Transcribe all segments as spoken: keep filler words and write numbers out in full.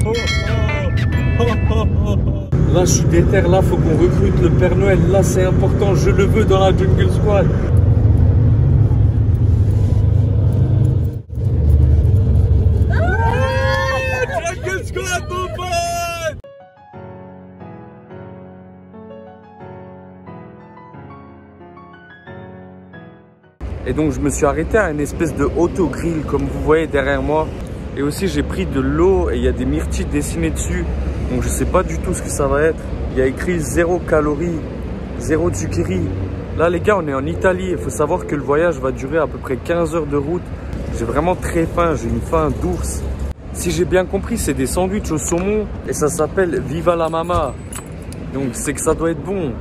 Là, je suis déter, là, faut qu'on recrute le Père Noël. Là, c'est important, je le veux dans la Jungle Squad. Jungle Squad, mon pote! Et donc, je me suis arrêté à une espèce de auto-grill, comme vous voyez derrière moi. Et aussi, j'ai pris de l'eau et il y a des myrtilles dessinées dessus. Donc je sais pas du tout ce que ça va être. Il y a écrit zéro calories, zéro zuccheri. Là les gars, on est en Italie. Il faut savoir que le voyage va durer à peu près quinze heures de route. J'ai vraiment très faim, j'ai une faim d'ours. Si j'ai bien compris, c'est des sandwichs au saumon et ça s'appelle Viva la Mama. Donc c'est que ça doit être bon.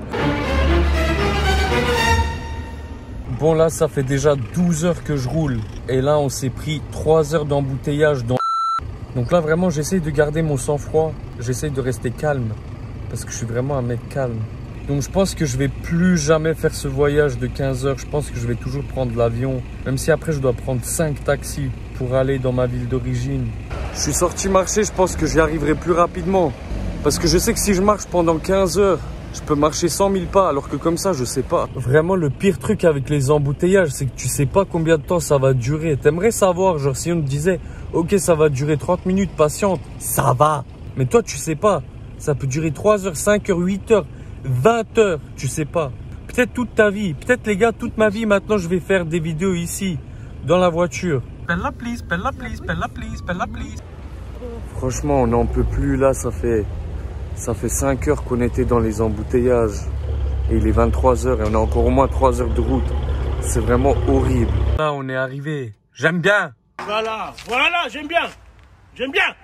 Bon là, ça fait déjà douze heures que je roule. Et là, on s'est pris trois heures d'embouteillage dans... Donc là, vraiment, j'essaye de garder mon sang-froid. J'essaye de rester calme. Parce que je suis vraiment un mec calme. Donc je pense que je vais plus jamais faire ce voyage de quinze heures. Je pense que je vais toujours prendre l'avion. Même si après, je dois prendre cinq taxis pour aller dans ma ville d'origine. Je suis sorti marcher, je pense que j'y arriverai plus rapidement. Parce que je sais que si je marche pendant quinze heures, je peux marcher cent mille pas. Alors que comme ça, je sais pas. Vraiment, le pire truc avec les embouteillages, c'est que tu sais pas combien de temps ça va durer. T'aimerais savoir, genre si on te disait... Ok, ça va durer trente minutes, patiente, ça va. Mais toi, tu sais pas. Ça peut durer trois heures, cinq heures, huit heures, vingt heures, tu sais pas. Peut-être toute ta vie. Peut-être, les gars, toute ma vie, maintenant, je vais faire des vidéos ici, dans la voiture. Pella, please, pella, please, pella, please, pella, please. Franchement, on n'en peut plus. Là, ça fait, ça fait cinq heures qu'on était dans les embouteillages. Et il est vingt-trois heures et on a encore au moins trois heures de route. C'est vraiment horrible. Là, on est arrivé. J'aime bien. Voilà, voilà, j'aime bien, j'aime bien.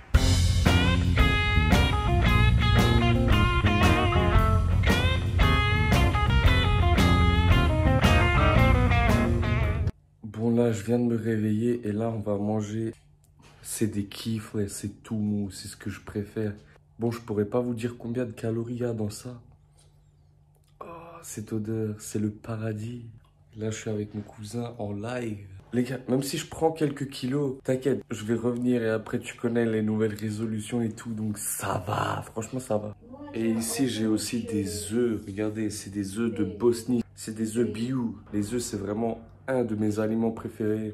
Bon là, je viens de me réveiller et là, on va manger. C'est des kiffs, ouais, c'est tout mou, c'est ce que je préfère. Bon, je pourrais pas vous dire combien de calories il y a dans ça. Oh, cette odeur, c'est le paradis. Là, je suis avec mon cousin en live. Les gars, même si je prends quelques kilos, t'inquiète, je vais revenir et après tu connais les nouvelles résolutions et tout, donc ça va, franchement ça va. Et ici j'ai aussi des œufs, regardez, c'est des œufs de Bosnie, c'est des œufs bio. Les œufs c'est vraiment un de mes aliments préférés.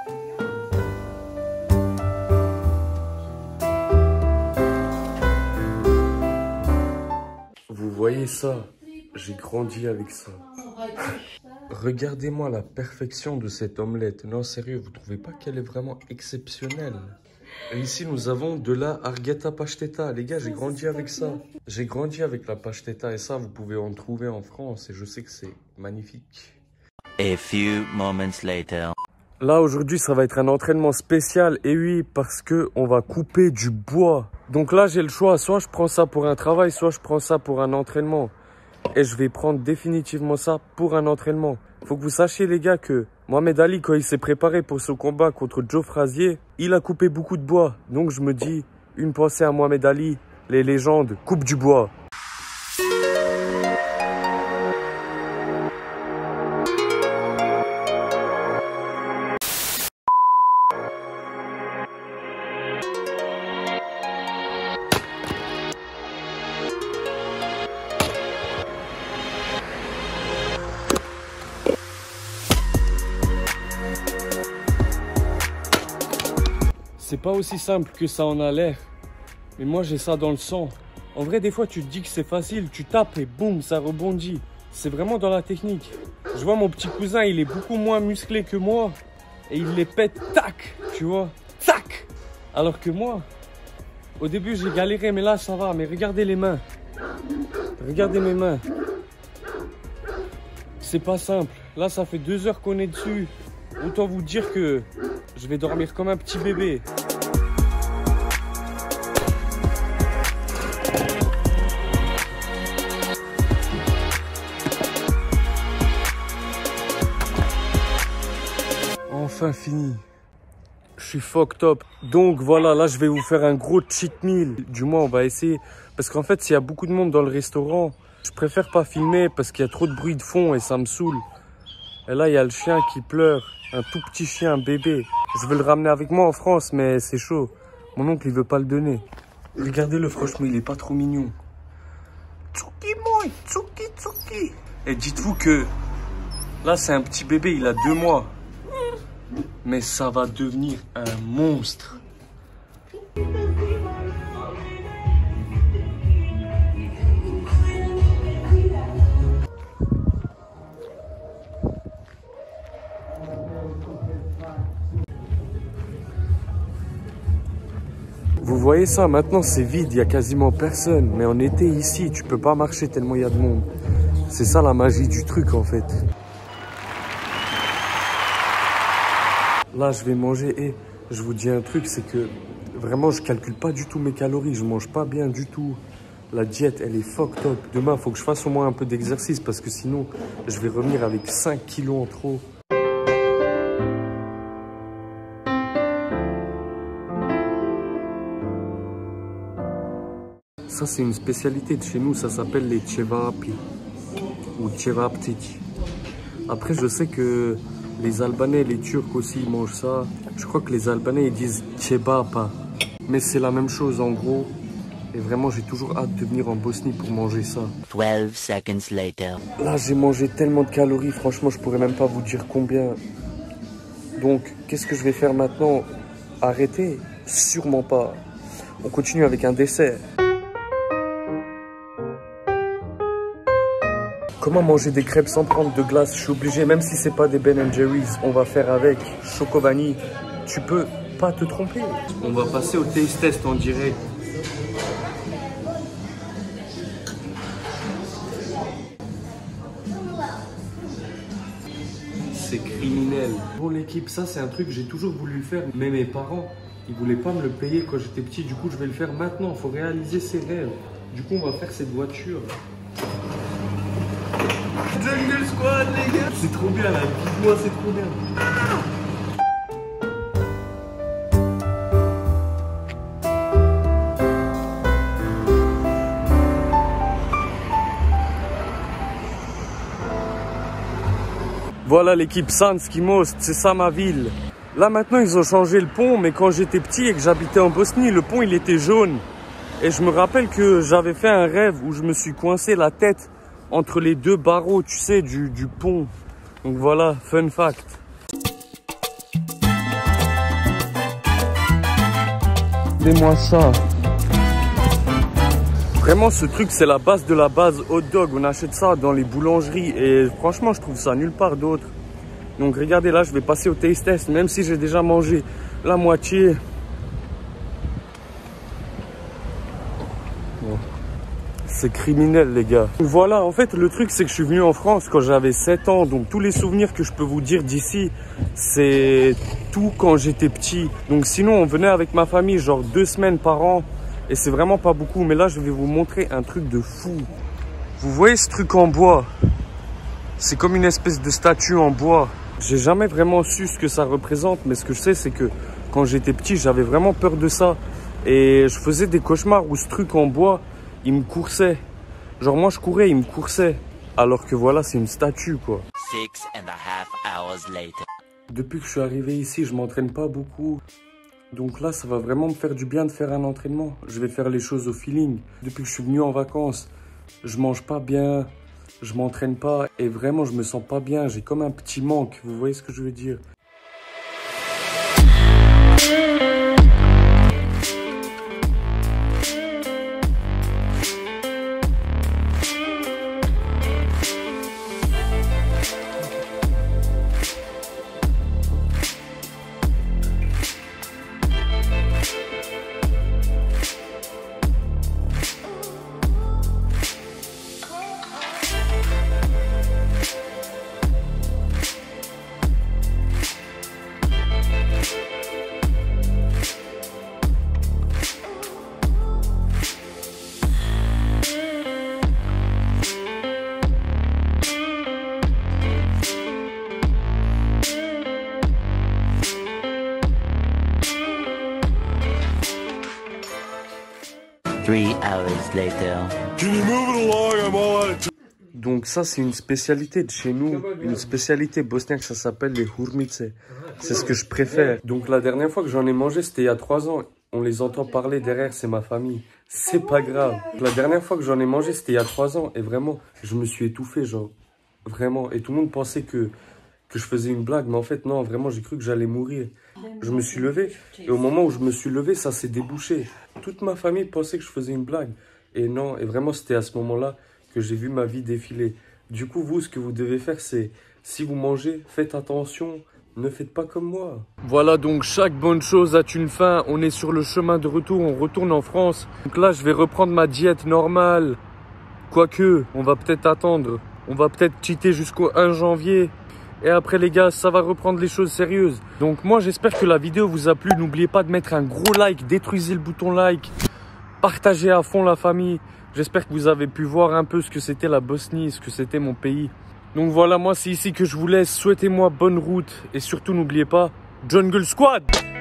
Vous voyez ça? J'ai grandi avec ça. Regardez-moi la perfection de cette omelette. Non, sérieux, vous trouvez pas qu'elle est vraiment exceptionnelle? Et ici, nous avons de la arghetta pastetta. Les gars, j'ai grandi avec ça. J'ai grandi avec la pastetta et ça, vous pouvez en trouver en France. Et je sais que c'est magnifique. A few moments later. Là, aujourd'hui, ça va être un entraînement spécial. Et oui, parce que on va couper du bois. Donc là, j'ai le choix. Soit je prends ça pour un travail, soit je prends ça pour un entraînement. Et je vais prendre définitivement ça pour un entraînement. Faut que vous sachiez les gars que Mohamed Ali, quand il s'est préparé pour ce combat contre Joe Frazier, il a coupé beaucoup de bois. Donc je me dis, une pensée à Mohamed Ali, les légendes coupent du bois. C'est pas aussi simple que ça en a l'air. Mais moi, j'ai ça dans le sang. En vrai, des fois, tu te dis que c'est facile. Tu tapes et boum, ça rebondit. C'est vraiment dans la technique. Je vois mon petit cousin, il est beaucoup moins musclé que moi. Et il les pète, tac, tu vois. Tac. Alors que moi, au début, j'ai galéré, mais là, ça va. Mais regardez les mains. Regardez mes mains. C'est pas simple. Là, ça fait deux heures qu'on est dessus. Autant vous dire que je vais dormir comme un petit bébé. Enfin fini. Je suis fucked up. Donc voilà, là je vais vous faire un gros cheat meal. Du moins on va essayer. Parce qu'en fait s'il y a beaucoup de monde dans le restaurant, je préfère pas filmer parce qu'il y a trop de bruit de fond et ça me saoule. Et là il y a le chien qui pleure. Un tout petit chien, un bébé. Je veux le ramener avec moi en France mais c'est chaud. Mon oncle il veut pas le donner. Regardez-le, franchement, il est pas trop mignon. Tsuki moi, tsuki tsuki. Et dites-vous que là, c'est un petit bébé, il a deux mois. Mais ça va devenir un monstre. Vous voyez ça, maintenant c'est vide, il n'y a quasiment personne. Mais en été ici, tu peux pas marcher tellement il y a de monde. C'est ça la magie du truc en fait. Là, je vais manger et je vous dis un truc, c'est que vraiment, je calcule pas du tout mes calories. Je mange pas bien du tout. La diète, elle est fucked up. Demain, il faut que je fasse au moins un peu d'exercice parce que sinon, je vais revenir avec cinq kilos en trop. Ça, c'est une spécialité de chez nous. Ça s'appelle les cevapi ou cevapcici. Après, je sais que les Albanais, les Turcs aussi, ils mangent ça. Je crois que les Albanais, ils disent cebapa. Mais c'est la même chose en gros. Et vraiment, j'ai toujours hâte de venir en Bosnie pour manger ça. twelve seconds later. Là, j'ai mangé tellement de calories. Franchement, je pourrais même pas vous dire combien. Donc, qu'est-ce que je vais faire maintenant? Arrêter? Sûrement pas. On continue avec un dessert. Comment manger des crêpes sans prendre de glace? Je suis obligé, même si c'est pas des Ben and Jerry's, on va faire avec choco vanille. Tu peux pas te tromper. On va passer au taste test en direct. C'est criminel. Bon l'équipe, ça c'est un truc que j'ai toujours voulu le faire, mais mes parents, ils voulaient pas me le payer quand j'étais petit. Du coup, je vais le faire maintenant. Il faut réaliser ses rêves. Du coup, on va faire cette voiture. Jungle Squad les gars. C'est trop bien là, dites-moi c'est trop bien. Voilà l'équipe Sanski Most, c'est ça ma ville. Là maintenant ils ont changé le pont, mais quand j'étais petit et que j'habitais en Bosnie, le pont il était jaune. Et je me rappelle que j'avais fait un rêve où je me suis coincé la tête entre les deux barreaux, tu sais, du, du pont. Donc voilà, fun fact. Regardez-moi ça. Vraiment, ce truc, c'est la base de la base hot dog. On achète ça dans les boulangeries et franchement, je trouve ça nulle part d'autre. Donc regardez, là, je vais passer au taste test, même si j'ai déjà mangé la moitié. Bon. C'est criminel les gars. Voilà, en fait le truc c'est que je suis venu en France quand j'avais sept ans. Donc tous les souvenirs que je peux vous dire d'ici, c'est tout quand j'étais petit. Donc sinon on venait avec ma famille genre deux semaines par an. Et c'est vraiment pas beaucoup. Mais là je vais vous montrer un truc de fou. Vous voyez ce truc en bois? C'est comme une espèce de statue en bois. J'ai jamais vraiment su ce que ça représente. Mais ce que je sais c'est que quand j'étais petit j'avais vraiment peur de ça. Et je faisais des cauchemars où ce truc en bois, il me coursait. Genre moi je courais, il me coursait. Alors que voilà, c'est une statue quoi. Six and a half hours later. Depuis que je suis arrivé ici, je m'entraîne pas beaucoup. Donc là, ça va vraiment me faire du bien de faire un entraînement. Je vais faire les choses au feeling. Depuis que je suis venu en vacances, je mange pas bien, je m'entraîne pas. Et vraiment, je me sens pas bien. J'ai comme un petit manque. Vous voyez ce que je veux dire? Three hours later. Donc ça, c'est une spécialité de chez nous, une spécialité bosniaque, ça s'appelle les hurmice. C'est ce que je préfère. Donc la dernière fois que j'en ai mangé, c'était il y a trois ans. on les entend parler derrière, c'est ma famille. C'est pas grave. La dernière fois que j'en ai mangé, c'était il y a trois ans. Et vraiment, je me suis étouffé, genre. Vraiment. Et tout le monde pensait que, que je faisais une blague. Mais en fait, non, vraiment, j'ai cru que j'allais mourir. Je me suis levé. Et au moment où je me suis levé, ça s'est débouché. Toute ma famille pensait que je faisais une blague. Et non, et vraiment, c'était à ce moment-là que j'ai vu ma vie défiler. Du coup, vous, ce que vous devez faire, c'est, si vous mangez, faites attention. Ne faites pas comme moi. Voilà, donc chaque bonne chose a une fin. On est sur le chemin de retour, on retourne en France. Donc là, je vais reprendre ma diète normale. Quoique, on va peut-être attendre. On va peut-être cheater jusqu'au un janvier. Et après, les gars, ça va reprendre les choses sérieuses. Donc moi, j'espère que la vidéo vous a plu. N'oubliez pas de mettre un gros like, détruisez le bouton like. Partagez à fond la famille. J'espère que vous avez pu voir un peu ce que c'était la Bosnie, ce que c'était mon pays. Donc voilà, moi c'est ici que je vous laisse. Souhaitez-moi bonne route et surtout n'oubliez pas, Jungle Squad!